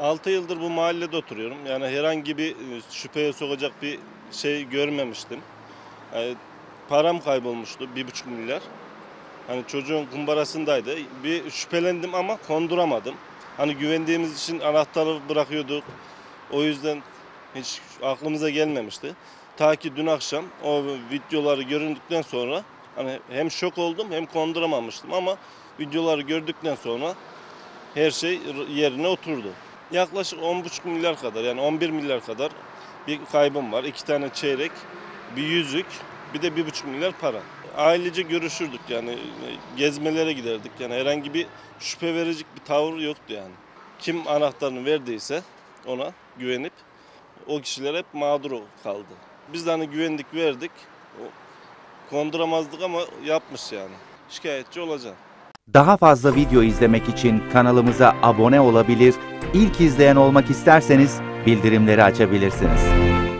6 yıldır bu mahallede oturuyorum. Yani herhangi bir şüpheye sokacak bir şey görmemiştim. Yani param kaybolmuştu, 1,5 milyar. Hani çocuğun kumbarasındaydı. Bir şüphelendim ama konduramadım. Hani güvendiğimiz için anahtarı bırakıyorduk. O yüzden hiç aklımıza gelmemişti. Ta ki dün akşam o videoları göründükten sonra hani hem şok oldum hem konduramamıştım ama videoları gördükten sonra her şey yerine oturdu. Yaklaşık 10,5 milyar kadar, yani 11 milyar kadar bir kaybım var. 2 tane çeyrek, bir yüzük, bir de 1,5 milyar para. Ailece görüşürdük, yani gezmelere giderdik. Yani herhangi bir şüphe verecek bir tavır yoktu yani. Kim anahtarını verdiyse ona güvenip o kişiler hep mağdur kaldı. Biz de hani güvendik, verdik. Konduramazdık ama yapmış yani. Şikayetçi olacağım. Daha fazla video izlemek için kanalımıza abone olabilir, ilk izleyen olmak isterseniz bildirimleri açabilirsiniz.